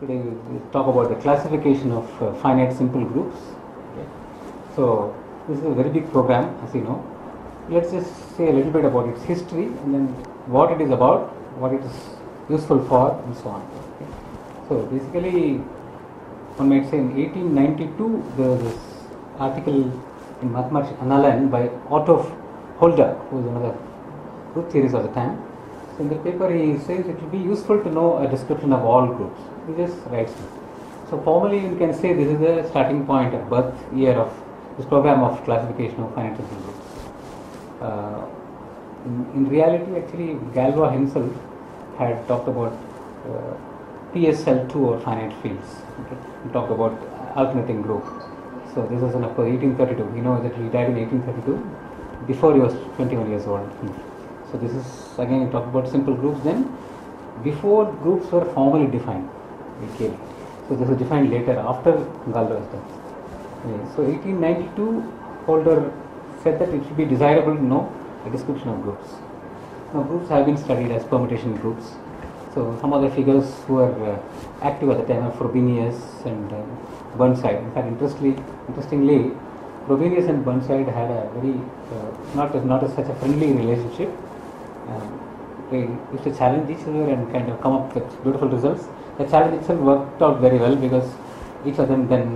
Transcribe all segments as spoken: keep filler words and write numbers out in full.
Today we will talk about the classification of uh, finite simple groups. Okay. So this is a very big program, as you know. Let's just say a little bit about its history and then what it is about, what it is useful for, and so on. Okay. So basically, one might say in eighteen ninety-two there was this article in Mathematics Analysis by Otto Holder, who is another group theorist of the time. So in the paper he says it will be useful to know a description of all groups. He just writes it. So formally you can say this is the starting point of birth year of this program of classification of finite simple groups. Uh, in, in reality, actually Galois himself had talked about uh, P S L two or finite fields. Okay? He talked about alternating group. So this was in of course eighteen thirty-two. You know that he died in eighteen thirty-two before he was twenty-one years old. So this is again talk about simple groups. Then before groups were formally defined, okay. So this was defined later after Galois death. Okay. So eighteen ninety-two, Holder said that it should be desirable to know a description of groups. Now groups have been studied as permutation groups. So some of the figures who were uh, active at the time are Frobenius and uh, Burnside. In fact, interestingly, interestingly, Frobenius and Burnside had a very uh, not as, not as such a friendly relationship. Um, they used to challenge each other and kind of come up with beautiful results. The challenge itself worked out very well because each of them then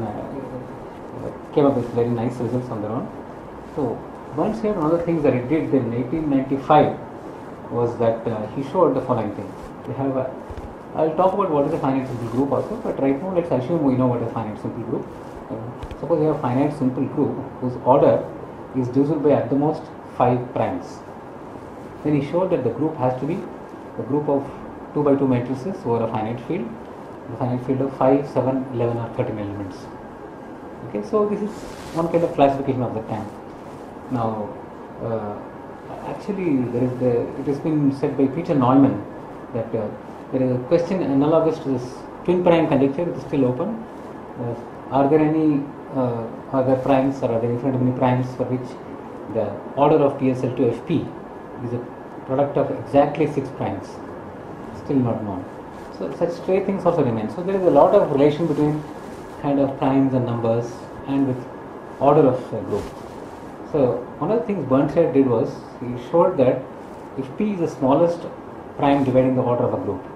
uh, came up with very nice results on their own. So Burnside, one of the things that he did in eighteen ninety-five was that uh, he showed the following thing. We have a, I'll talk about what is a finite simple group also, but right now let's assume we know what is a finite simple group. Uh, suppose we have a finite simple group whose order is divisible by at the most five primes. Then he showed that the group has to be a group of two by two matrices over a finite field, the finite field of five, seven, eleven or thirteen elements. Okay, so this is one kind of classification of the time. Now, uh, actually, there is the, it has been said by Peter Neumann that uh, there is a question analogous to this twin prime conjecture, it is still open. Uh, are there any uh, other primes or are there infinite many primes for which the order of P S L two F P is a product of exactly six primes? Still not known. So such stray things also remain. So there is a lot of relation between kind of primes and numbers and with order of the group. So one of the things Burnside did was he showed that if P is the smallest prime dividing the order of a group,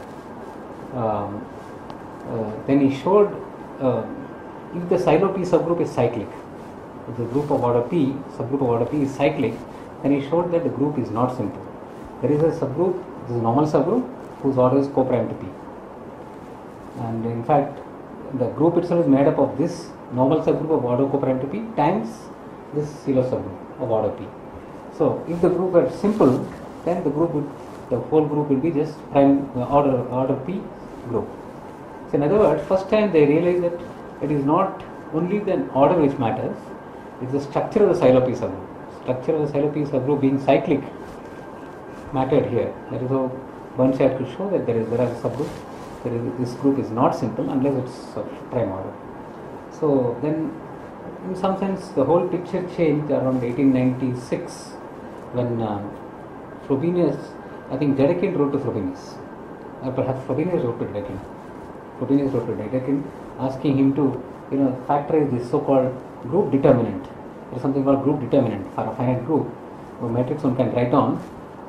um, uh, then he showed uh, if the silo P subgroup is cyclic, if the group of order P, subgroup of order P is cyclic, then he showed that the group is not simple. There is a subgroup, this is a normal subgroup whose order is co-prime to P, and in fact the group itself is made up of this normal subgroup of order co-prime to P times this silo subgroup of order P. So if the group are simple, then the group would, the whole group will be just prime uh, order order P group. So in other words, first time they realized that it is not only the order which matters, it is the structure of the silo P subgroup. Structure of the silo P subgroup being cyclic mattered here. That is how Burnside could show that there is there are subgroups. There is, this group is not simple unless it's of prime order. So then, in some sense, the whole picture changed around eighteen ninety-six when uh, Frobenius, I think Dedekind wrote to Frobenius, or perhaps Frobenius wrote to Dedekind. Frobenius wrote to Dedekind asking him to, you know, factorize this so-called group determinant. There is something called group determinant for a finite group, a matrix one can write down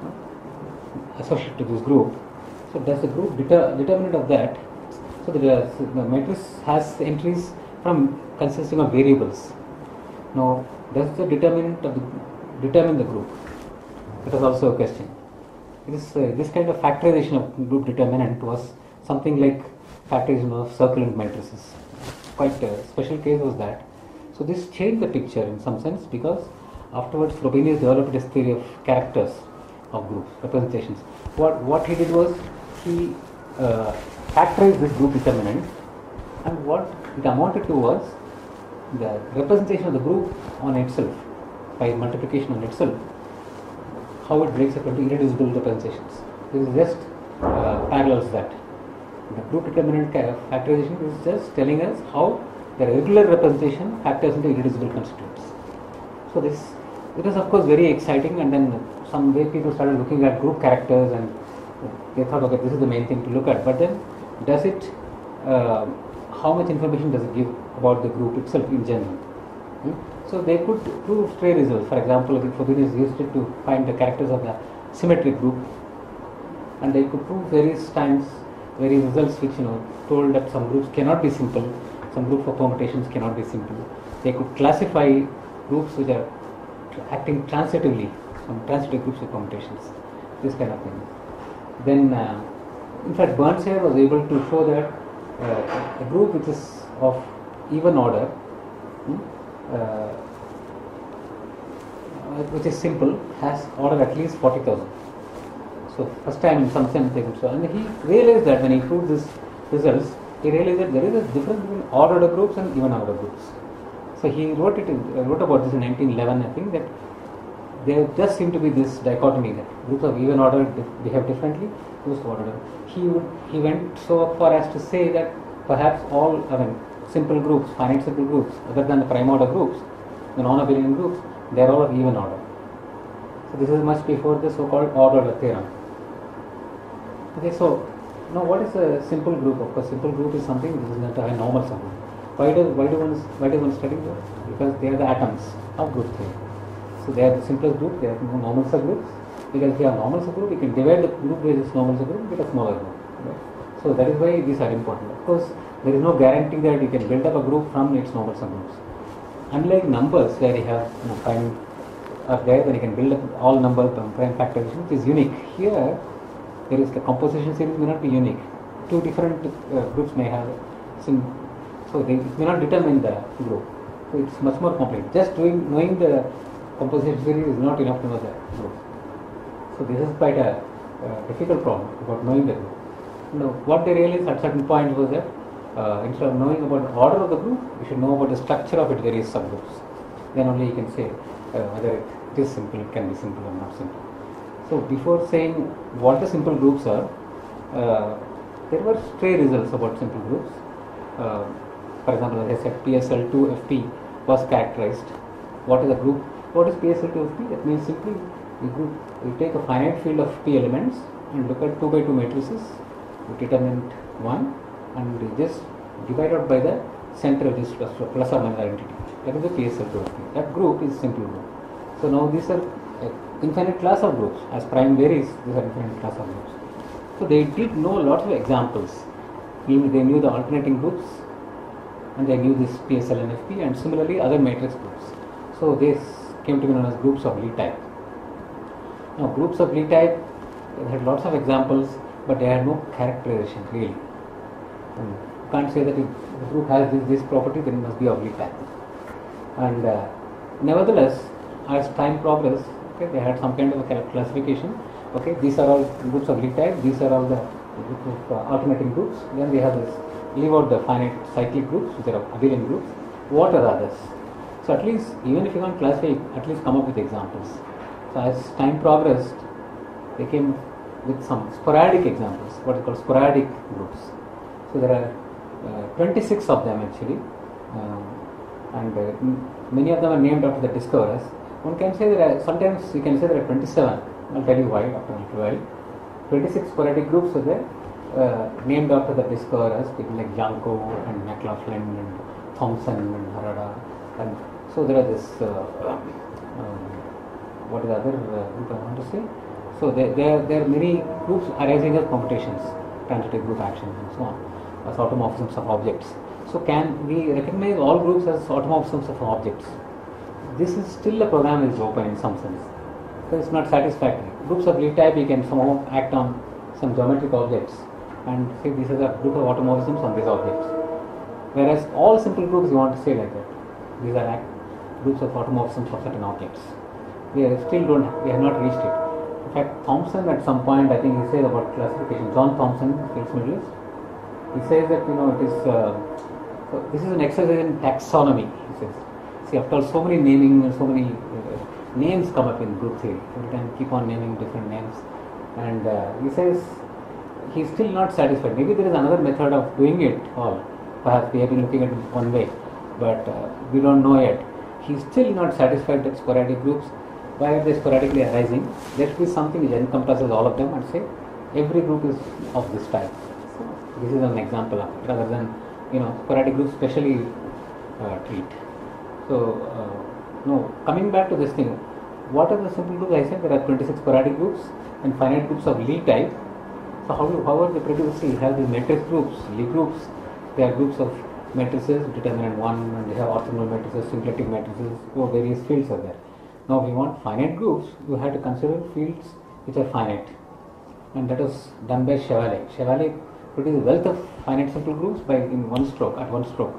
associated to this group. So does the group deter, determinant of that? So the, the matrix has entries from consisting of variables. Now, does the determinant of the determine the group? That was also a question. This uh, this kind of factorization of group determinant was something like factorization of circulant matrices. Quite a special case was that. So this changed the picture in some sense because afterwards Frobenius developed this theory of characters of groups, representations. What what he did was he uh, factorized this group determinant, and what it amounted to was the representation of the group on itself by multiplication on itself, how it breaks up into irreducible representations. This is just uh, parallels that. The group determinant factorization is just telling us how the regular representation factors into irreducible constituents. So this, it was of course very exciting, and then some way people started looking at group characters and they thought, okay, this is the main thing to look at. But then, does it uh, how much information does it give about the group itself in general. Hmm? So they could prove stray results. For example, the Frobenius used it to find the characters of the symmetric group, and they could prove various times various results which you know told that some groups cannot be simple, some group of permutations cannot be simple. They could classify groups which are acting transitively, some transitive groups of permutations, this kind of thing. Then, uh, in fact, Burnside was able to show that uh, a group which is of even order, hmm, uh, which is simple, has order at least forty thousand. So, first time in some sense they could show. And he realized that when he proved these results, he realized that there is a difference between odd order groups and even order groups. So, he wrote it in, uh, wrote about this in nineteen eleven, I think, that there just seemed to be this dichotomy that groups of even order behave differently, groups of odd order. He would, he went so far as to say that perhaps all, I mean, simple groups, finite simple groups, other than the prime order groups, the non-abelian groups, they are all of even order. So this is much before the so-called odd order theorem. Okay, so now what is a simple group? Of course, simple group is something which is not a normal subgroup. Why does why do one why does one study that? Because they are the atoms of group theory. So they are the simplest group. They are no normal subgroups. Because if you have normal subgroup, you can divide the group by this normal subgroup, get a smaller group. Right? So that is why these are important. Of course, there is no guarantee that you can build up a group from its normal subgroups. Unlike numbers, where you have you know, prime are there, then you can build up all numbers from prime factorization, which is unique. Here, there is the composition series may not be unique. Two different uh, groups may have some, so they it may not determine the group. So it's much more complex. Just doing knowing the composition series is not enough to know the group. So this is quite a uh, difficult problem about knowing the group. Now, what they realized at certain point was that uh, instead of knowing about the order of the group, you should know about the structure of its various subgroups. Then only you can say uh, whether it is simple, it can be simple or not simple. So before saying what the simple groups are, uh, there were stray results about simple groups. Uh, for example, as I said, P S L two F P was characterized. What is a group? What is P S L two F P? That means simply you, group, you take a finite field of P elements and look at two by two matrices, you determinant one, and you just divide out by the center of this plus, plus or minus identity. That is the P S L two F P. That group is simple group. So now these are uh, infinite class of groups. As prime varies, these are infinite class of groups. So they did know lots of examples. They knew the alternating groups, and they knew this P S L and F P, and similarly other matrix groups. So this came to be known as groups of Lie type. Now groups of Lie type, they had lots of examples, but they had no characterization really. And you can't say that if the group has this, this property, then it must be of Lie type. And uh, nevertheless, as time progressed, okay, they had some kind of a classification. Okay, these are all groups of Lie type. These are all the groups of uh, alternating groups. Then we have this. Leave out the finite cyclic groups, which are abelian groups. What are the others? So at least, even if you can't classify, at least come up with examples. So as time progressed, they came with some sporadic examples, what is called sporadic groups. So there are uh, twenty-six of them actually, um, and uh, many of them are named after the discoverers. One can say there are, sometimes you can say there are twenty-seven. I'll tell you why after a little while. twenty-six sporadic groups are there, uh, named after the discoverers, people like Janko and McLaughlin and Thompson and Harada. And so there are this, uh, um, what is the other uh, group I want to say? So there, there, there are many groups arising as computations, transitive group actions and so on, as automorphisms of objects. So can we recognize all groups as automorphisms of objects? This is still a program is open in some sense. So it's not satisfactory. Groups of Lie type, you can somehow act on some geometric objects and say this is a group of automorphisms on these objects. Whereas all simple groups you want to say like that. These are act, groups of automorphisms of certain objects. We are still don't we have not reached it. In fact, Thompson at some point, I think he says about classification. John Thompson, Fields Medalist, he says that you know it is uh, so this is an exercise in taxonomy. He says, see, after all, so many naming and so many uh, names come up in group theory. Every time keep on naming different names, and uh, he says he is still not satisfied. Maybe there is another method of doing it all. Perhaps we have been looking at it one way, but uh, we don't know yet. He is still not satisfied that sporadic groups. Why are they sporadically arising? There should be something which encompasses all of them and say every group is of this type. So This is an example of it, rather than, you know, sporadic groups specially uh, treat. So, uh, no, coming back to this thing, what are the simple groups? I said there are twenty-six sporadic groups and finite groups of Lie type. So, how, do, how are they produced? You have the matrix groups, Lie groups. They are groups of matrices, determinant one, and they have orthogonal matrices, symplectic matrices, so various fields are there. Now, if you want finite groups, you have to consider fields which are finite, and that was done by Chevalier. Chevalier produced a wealth of finite simple groups by in one stroke, at one stroke,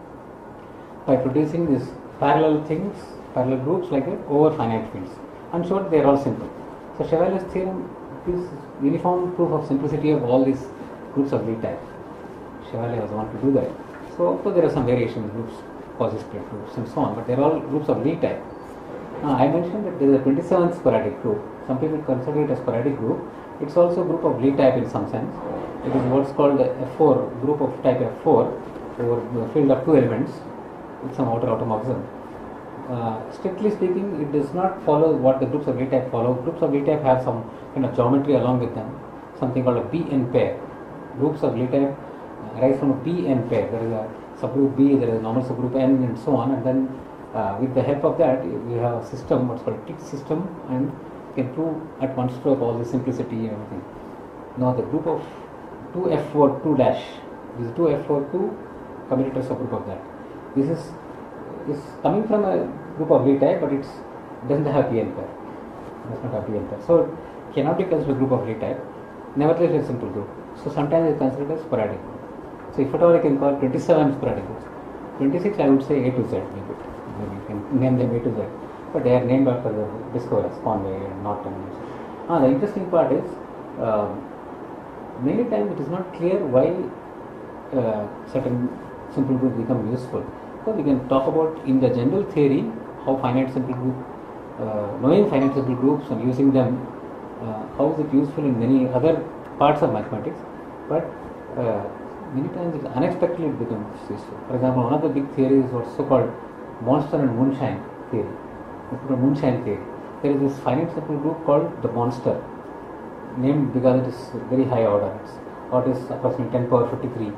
by producing these parallel things, parallel groups like that over finite fields, and showed they are all simple. So, Chevalier's theorem gives uniform proof of simplicity of all these groups of Lie type. Chevalier was the one to do that. So, of course, there are some variation groups, quasi-split groups, and so on, but they are all groups of Lie type. Now, I mentioned that there is a twenty-seventh sporadic group. Some people consider it a sporadic group. It's also a group of Lie type in some sense. It is what's called a F four, group of type F four, over the field of two elements with some outer automorphism. Uh, strictly speaking, it does not follow what the groups of Lie type follow. Groups of Lie type have some kind of geometry along with them, something called a B N pair. Groups of Lie type arise from a B N pair. There is a subgroup B, there is a normal subgroup N, and so on, and then uh, with the help of that, we have a system, what's called a tick system, and can prove at one stroke all the simplicity and everything. Now, the group of two F four two dash, this is two F four two commutator subgroup of that. This is is coming from a group of Lie type, but it doesn't have B N pair. It does not have B N pair. So, it cannot be considered a group of Lie type. Nevertheless, it is a simple group. So, sometimes it is considered as sporadic group. So, if at all I can call twenty-seven sporadic groups. twenty-six I would say A to Z, maybe. Maybe you can name them A to Z. But they are named after the discoverers, Conway and Norton. Ah, the interesting part is, uh, many times it is not clear why uh, certain simple groups become useful. So, we can talk about in the general theory how finite simple group, uh, knowing finite simple groups and using them, uh, how is it useful in many other parts of mathematics. But uh, many times it unexpectedly it becomes useful. For example, one of the big theories is what's so-called monster and moonshine theory. The moonshine theory. There is this finite simple group called the monster, named because it is very high order. It's, or it is approximately ten power fifty-three.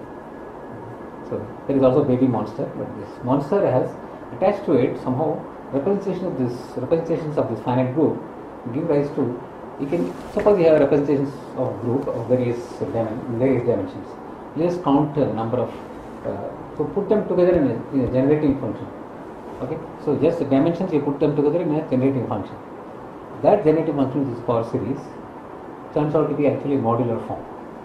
So there is also baby monster, but this monster has attached to it somehow representation of this representations of this finite group give rise to. You can suppose you have representations of group of various dimen various dimensions. Let's count the number of uh, so put them together in a, in a generating function. Okay, so just the dimensions you put them together in a generating function. That generating function is power series turns out to be actually modular form.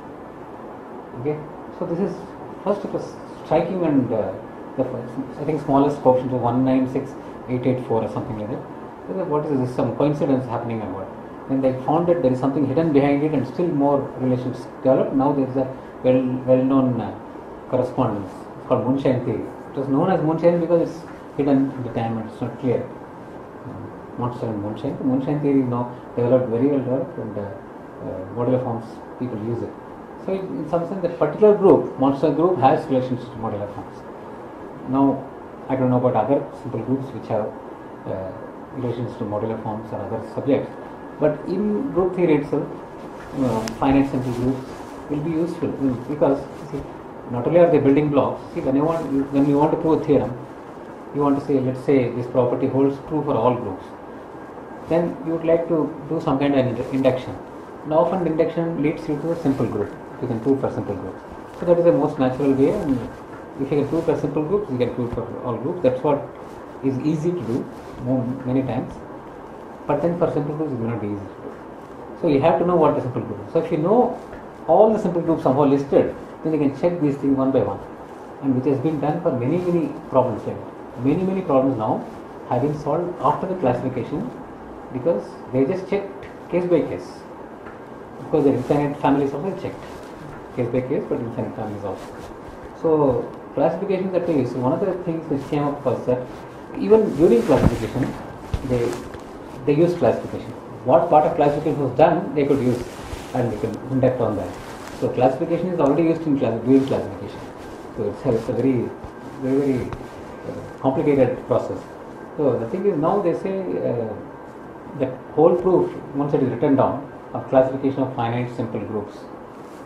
Okay, so this is first it was striking and uh, the I think smallest coefficient of one nine six eight eight four or something like that. So what is this? Some coincidence happening or what? Then they found that there is something hidden behind it and still more relations developed. Now there is a well well known uh, correspondence. It's called moonshine theory. It was known as moonshine because it's hidden in the time and it's not clear. Um, monster and moonshine. The moonshine theory is now developed, very well developed, and uh, uh, modular forms people use it. So in some sense, that particular group, monster group, has relations to modular forms. Now, I don't know about other simple groups which have uh, relations to modular forms or other subjects, but in group theory itself, uh, finite simple groups will be useful because see, not only are they building blocks. See, when you want when you want to prove a theorem, you want to say, let's say this property holds true for all groups. Then you would like to do some kind of induction. Now, often induction leads you to a simple group. You can prove for simple groups. So that is the most natural way. And if you can prove for simple groups, you can prove for all groups. That's what is easy to do many times. But then for simple groups, it will not be easy to do. So you have to know what the simple group is. So if you know all the simple groups somehow listed, then you can check these things one by one. And which has been done for many, many problems. Many, many problems now have been solved after the classification because they just checked case by case. Of course, the infinite families also checked case by case, but infinite families also. So classification that way. So one of the things which came up was that even during classification, they they used classification. What part of classification was done, they could use, and they can induct on that. So classification is already used in class during classification. So it's a, it's a very very very uh, complicated process. So the thing is, now they say uh, that whole proof, once it is written down, of classification of finite simple groups,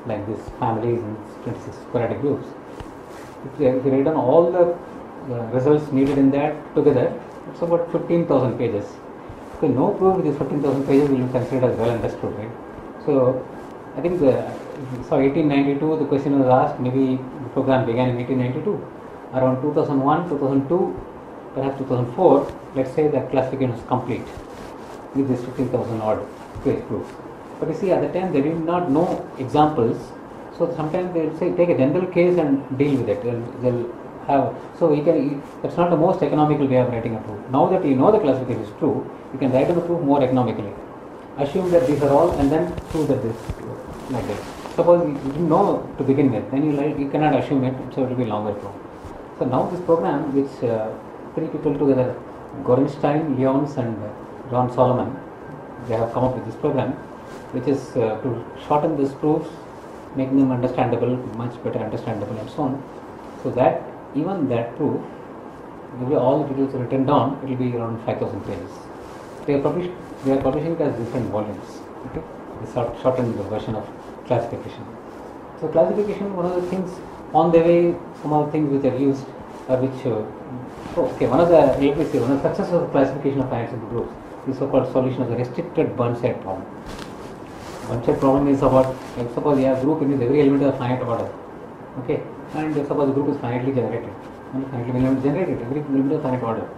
like this, families and twenty-six sporadic groups. If you, if you write down all the uh, results needed in that together, it's about fifteen thousand pages. So no proof these fifteen thousand pages will be considered as well understood, right? So I think the so eighteen ninety-two the question was asked. Maybe the program began in eighteen ninety-two. Around two thousand one, two thousand two, perhaps two thousand four. Let's say that classification is complete with this fifteen thousand odd page proofs. But you see, at the time they did not know examples, so sometimes they will say take a general case and deal with it. They'll, they'll have so you can. That's not the most economical way of writing a proof. Now that you know the classification is true, you can write a proof more economically. Assume that these are all, and then prove that this like this. Suppose you didn't know to begin with, then you like you cannot assume it, so it will be longer proof. So now this program, which uh, three people together, Gorenstein, Lyons, and uh, Ron Solomon, they have come up with this program, which is uh, to shorten these proofs, making them understandable, much better understandable, and so on. So that even that proof, will be all the details written down, it will be around five thousand pages. They are published. They are publishing it as different volumes. Okay, this short, shortened version of classification. So classification, one of the things on the way, some of the things which are used, or which uh, oh, okay, one of the let me say one of the successes of classification of finite simple groups is so-called solution of the restricted Burnside problem. Burnside problem is about, like, suppose you have a group in which every element is a finite order, okay, and suppose the group is finitely generated, only finitely element generated, every element is finite order.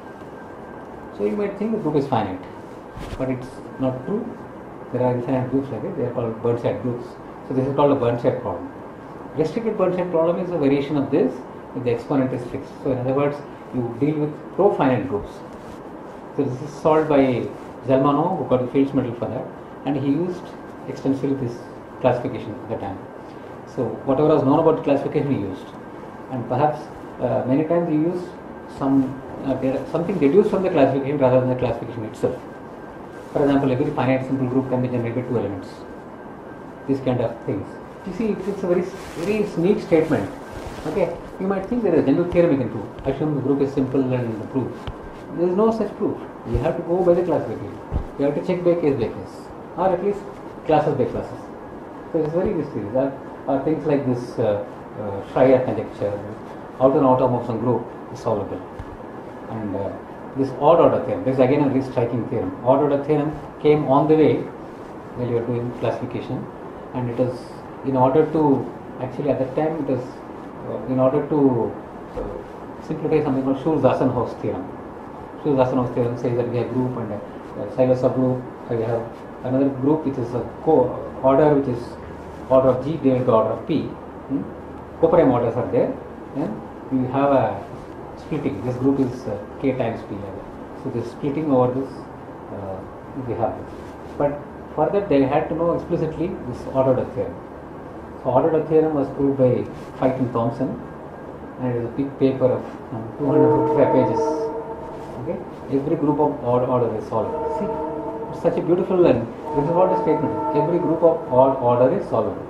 So you might think the group is finite, but it's not true. There are infinite groups like it. They are called Burnside groups. So this is called a Burnside problem. Restricted Burnside problem is a variation of this, if the exponent is fixed. So in other words, you deal with pro-finite groups. So this is solved by Zelmano, who got the Fields Medal for that, and he used extensively this classification at the time. So whatever was known about the classification he used, and perhaps uh, many times he used some uh, something deduced from the classification rather than the classification itself. For example, every finite simple group can be generated two elements. These kind of things. You see, it's a very very neat statement. Okay, you might think there is a general theorem you can prove. Assume the group is simple and the proof. There is no such proof. You have to go by the classification. You have to check by case by case, or at least classes by classes. So it's very mysterious. There are things like this uh, uh, Schreier conjecture, outer and automorphism group is solvable, and uh, this odd order theorem. This is again a very striking theorem. Odd order theorem came on the way while you are doing classification, and it was in order to actually at that time it was uh, in order to uh, simplify something called Schur-Zassenhaus theorem. Schur-Zassenhaus theorem says that we have group and a Seiler subgroup. So we have another group which is a co-order which is order of G divided by order of P. Hmm? Co-prime orders are there, and we have a splitting. This group is uh, K times P level. So this splitting over this uh, we have this. But for that they had to know explicitly this order theorem. So order theorem was proved by Feit and Thompson, and it is a big paper of um, two hundred fifty-five pages. Okay, every group of odd order is solvable. See, it's such a beautiful, and this is what the statement is. Every group of odd order is solvable.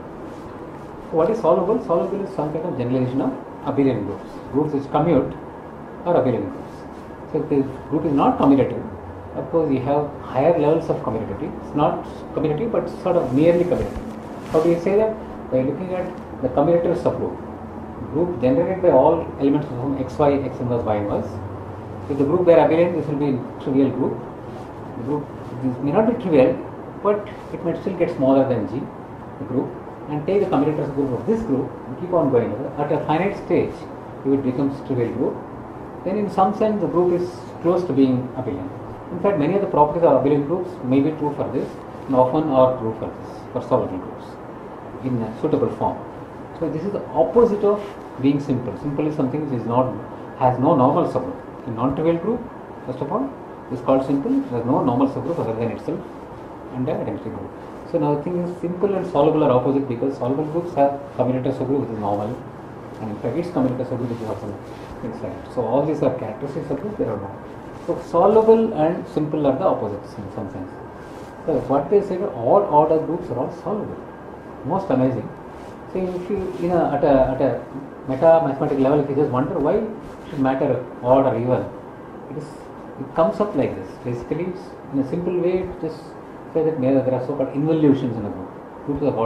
So what is solvable? Solvable is some kind of generalization of abelian groups. Groups which commute are abelian groups. So if the group is not commutative, of course you have higher levels of commutativity. It's not commutative, but sort of merely commutative. How do you say that? By looking at the commutative subgroup. Group generated by all elements from xy, x inverse, y inverse. If the group were abelian, this will be a trivial group. The group this may not be trivial, but it might still get smaller than G, the group, and take the commutative subgroup of this group and keep on going. At a finite stage, if it becomes trivial group, then in some sense the group is close to being abelian. In fact, many of the properties of abelian groups may be true for this, and often are true for this, for solvable groups in a suitable form. So this is the opposite of being simple. Simple is something which is not has no normal subgroup. A non-trivial group, first of all, is called simple. It has no normal subgroup other than itself, and an identity group. So now the thing is, simple and solvable are opposite because solvable groups have commutative subgroup which is normal, and in fact its commutative subgroup which is also inside. So all these are characteristics of groups, they are normal. So solvable and simple are the opposites in some sense. So what they say, all order groups are all solvable. Most amazing. So if you, you know, at a at a meta mathematical level, if you just wonder why it should matter odd or even, it is it comes up like this. Basically, in a simple way, it just says that there are so-called involutions in a group. Groups of order.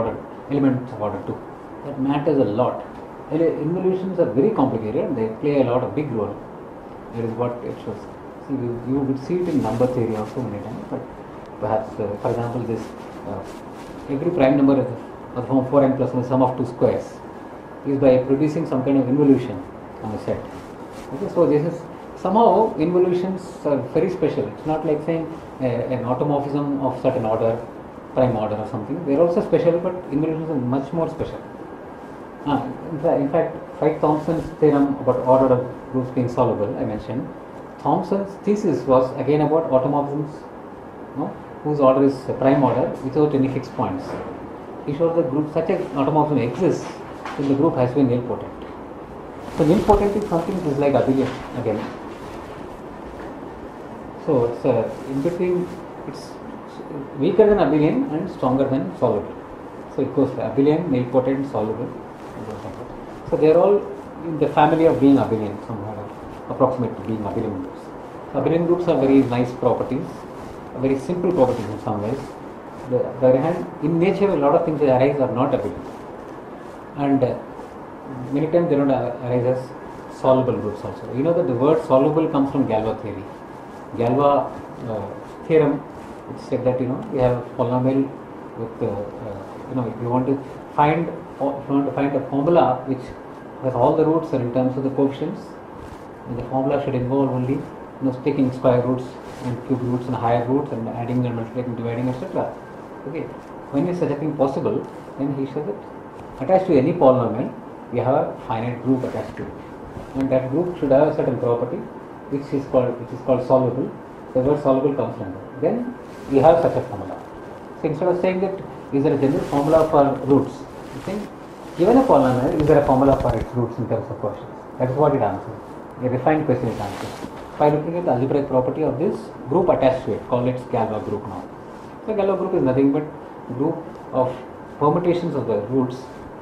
elements of order two. That matters a lot. Involutions are very complicated. They play a lot of big role. That is what it shows. See, you, you would see it in number theory also many times. But perhaps, uh, for example, this uh, every prime number is of the form four n plus one sum of two squares is by producing some kind of involution on a set. Okay, so this is somehow involutions are very special. It's not like saying uh, an automorphism of certain order, prime order or something. They are also special, but involutions are much more special. Ah, in, fact, in fact, Fight-Thompson's theorem about order of groups being soluble, I mentioned. Thompson's thesis was again about automorphisms, no, whose order is prime order without any fixed points. He showed that group such an automorphism exists if the group has been nilpotent. So nilpotent is something which is like abelian again. So it's uh, in between, it's weaker than abelian and stronger than soluble. So it goes abelian, nilpotent, soluble. So they are all in the family of being abelian, somehow approximate to being abelian groups. Abelian groups are very nice properties, very simple properties in some ways. On the other hand, in nature, a lot of things that arise are not abelian, and uh, many times they don't arise as soluble groups also. You know that the word soluble comes from Galois theory. Galois uh, theorem, it said that you know you have a polynomial with uh, uh, you know if you want to find if you want to find a formula which has all the roots and in terms of the coefficients, and the formula should involve only you know taking square roots and cube roots and higher roots and adding and multiplying, dividing, et cetera. Okay, when is such a thing possible? Then he said that attached to any polynomial, we have a finite group attached to it, and that group should have a certain property, which is called which is called soluble. The word soluble comes from that. Then we have such a formula. So instead of saying that is there a general formula for roots, you think given a polynomial, is there a formula for its roots in terms of coefficients? That is what it answers. A refined question it answers by looking at the algebraic property of this group attached to it. Call it Galois group now. So Galois group is nothing but group of permutations of the roots,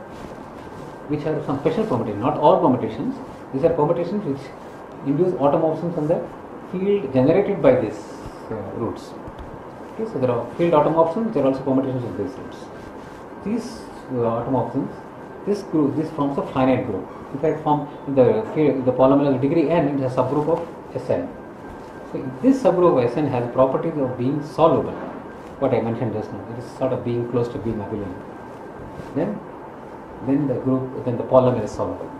which are some special permutations, not all permutations. These are permutations which induce automorphisms on the field generated by these uh, roots. Okay, so there are field automorphisms, there are also permutations of these roots. These uh, automorphisms, this group, this forms a finite group. In fact, form the field, the polynomial of degree n is a subgroup of Sn. So if this subgroup of Sn has properties of being soluble, what I mentioned just now, it is sort of being close to being abelian. Then, then the group, then the polynomial is soluble.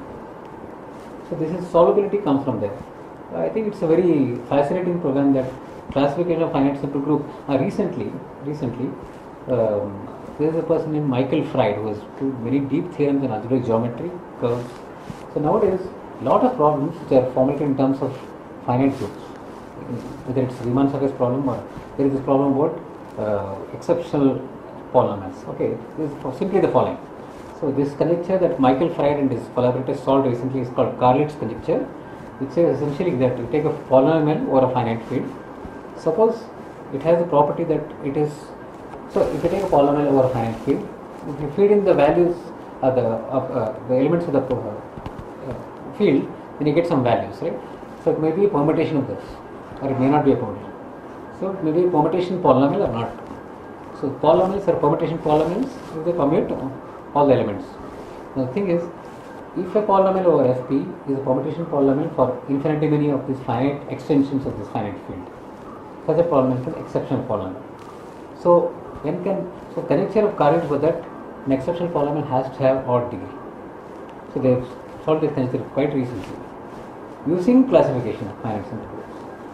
So this is solubility comes from there. I think it's a very fascinating program, that classification of finite simple group. Uh, recently, recently, um, there is a person named Michael Fried who has proved many deep theorems in algebraic geometry, curves. So nowadays, a lot of problems which are formulated in terms of finite groups, whether it's Riemann-Circus problem or there is this problem about uh, exceptional polynomials. Okay, this is simply the following. So this conjecture that Michael Fried and his collaborators solved recently is called Carlet's conjecture, which says essentially that you take a polynomial over a finite field. Suppose it has a property that it is, so if you take a polynomial over a finite field, if you feed in the values of the, of, uh, the elements of the uh, uh, field, then you get some values, right? So it may be a permutation of this, or it may not be a permutation. So it may be a permutation polynomial or not. So polynomials are permutation polynomials if they commute all the elements. Now the thing is, if a polynomial over Fp is a permutation polynomial for infinitely many of these finite extensions of this finite field, such a polynomial is an exceptional polynomial. So when can, so conjecture of Carlet was that an exceptional polynomial has to have odd degree. So they have solved this conjecture quite recently using classification of finite simple groups.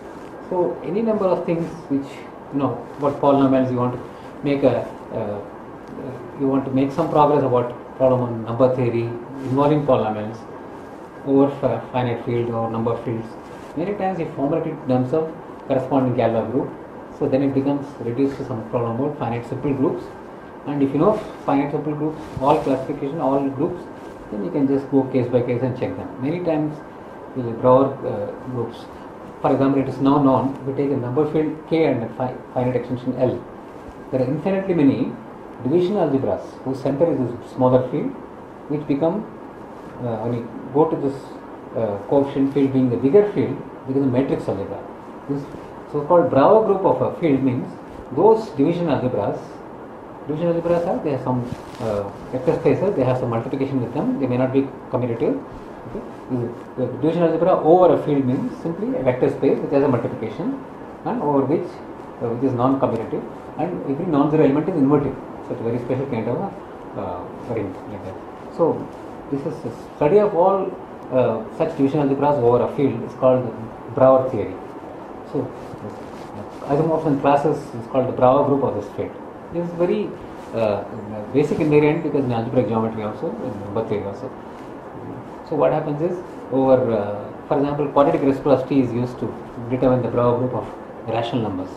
So any number of things which, you know, what polynomials you want to make a, uh, you want to make some progress about problem on number theory involving polynomials over a finite field or number of fields. Many times you formulate it in terms of corresponding Galois group. So then it becomes reduced to some problem about finite simple groups. And if you know finite simple groups, all classification, all groups, then you can just go case by case and check them. Many times with the Brouwer uh, groups, for example, it is now known, we take a number field K and a fi finite extension L. There are infinitely many division algebras whose center is this smaller field, which become, uh, when you go to this uh, coefficient field being the bigger field, becomes a matrix algebra. This so-called Brouwer group of a field means those division algebras Division algebras are, they have some uh, vector spaces, they have some multiplication with them, they may not be commutative. Okay. The division algebra over a field means simply a vector space which has a multiplication and over which uh, which is non-commutative, and every non-zero element is inverted. So it's a very special kind of a uh, ring like that. So this is a study of all uh, such division algebras over a field is called Brouwer theory. So uh, isomorphs in classes is called the Brouwer group of this field. This is very uh, basic invariant because in algebraic geometry also, in number theory also. So what happens is, over, uh, for example, quadratic reciprocity is used to determine the Brouwer group of rational numbers.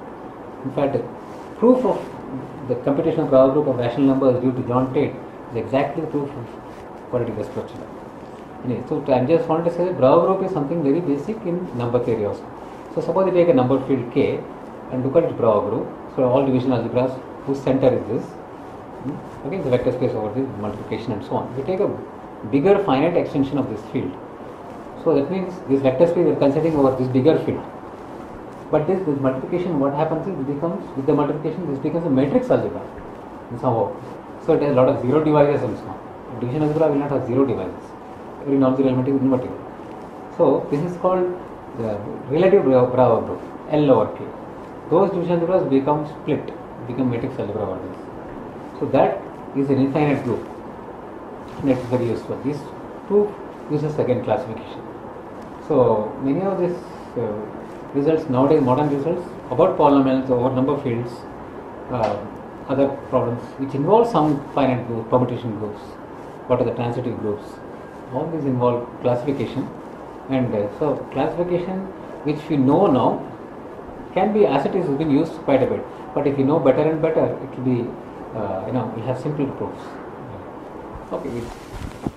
In fact, proof of the computational Brouwer group of rational numbers due to John Tate is exactly the proof of quadratic reciprocity. Anyway, so I just wanted to say that Brouwer group is something very basic in number theory also. So suppose you take a number field K and look at its Brouwer group. So all division algebras whose center is this. Okay, the vector space over this multiplication and so on. We take a bigger finite extension of this field. So that means this vector space we are considering over this bigger field. But this, this multiplication, what happens is it becomes, with the multiplication, this becomes a matrix algebra somehow. So it has a lot of zero divisors and so on. Division algebra will not have zero divisors. Every non-zero element is invertible. So this is called the relative Brouwer group, L over K. Those division algebras become split, become matrix algebra over this. So that is an infinite group. And it is very useful. These two uses again classification. So many of these uh, results nowadays, modern results about polynomials over number fields, uh, other problems which involve some finite groups, permutation groups, what are the transitive groups, all these involve classification. And uh, so classification which we know now can be, as it is, been used quite a bit. But if you know better and better, it will be, uh, you know, we have simple proofs. Okay.